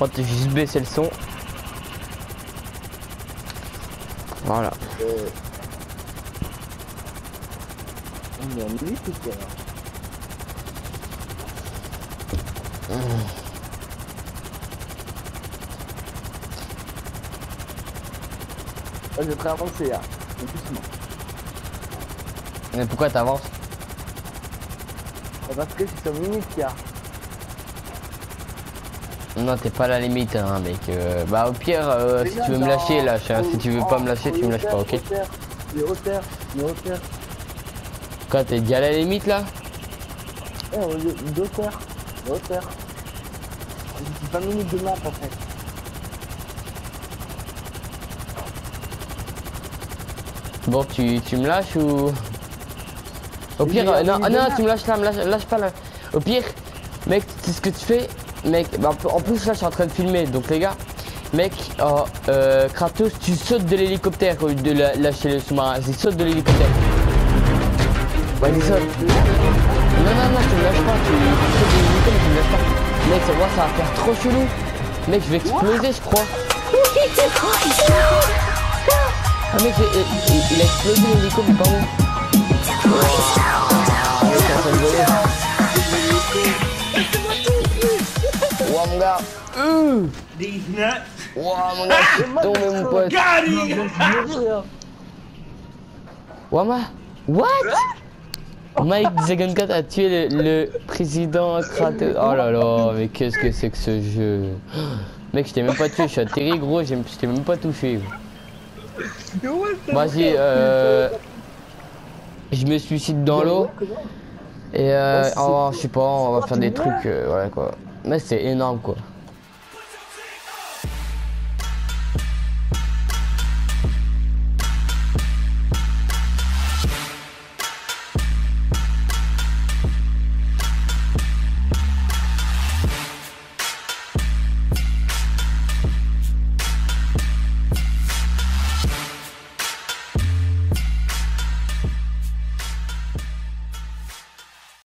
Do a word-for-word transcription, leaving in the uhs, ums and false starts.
On va juste baisser le son. Voilà. Euh... On est en minute ou quoi? Mmh. Ah, j'ai très avancé là, doucement. Mais pourquoi t'avances? Parce que c'est sur minute qu'il y a. Non, t'es pas à la limite, hein, mec. Euh, bah, au pire, euh, si tu veux me lâcher, lâche. Hein. Si tu veux pas me lâcher, tu me lâches pas, ok? Les hauteurs, les hauteurs. Quoi, t'es déjà à la limite là? Eh, on est deux terres, les hauteurs. C'est vingt minutes de map en fait. Bon, tu, tu me lâches ou... Au pire, euh, non, non, tu me lâches là, me lâche, lâche pas là. Au pire, mec, c'est ce que tu fais, mec. Bah, en plus, là, je suis en train de filmer, donc les gars, mec, oh, euh, Kratos, tu sautes de l'hélicoptère au lieu de la, lâcher le sous-marin. Il saute de l'hélicoptère. Vas-y, saute. Non, non, non, tu me lâches pas, tu, tu sautes de l'hélicoptère, tu me lâches pas. Mec, ça, moi, ça va faire trop chelou. Mec, je vais exploser, je crois. Ah, mec, il, il, il a explosé l'hélico, mais pas moi. Ouah mon gars. Mmh. These nuts. Ouah mon gars, je suis tombé mon pote. Ouah ma. What? Mike cinquante-quatre a tué le, le président Kratos. Oh là là, mais qu'est-ce que c'est que ce jeu? Mec, je t'ai même pas tué, je suis atterri gros, je t'ai même pas touché. Vas-y, euh... je me suicide dans l'eau. Et euh... oh, je sais pas, on va faire des trucs, euh, voilà quoi. Mais c'est énorme quoi.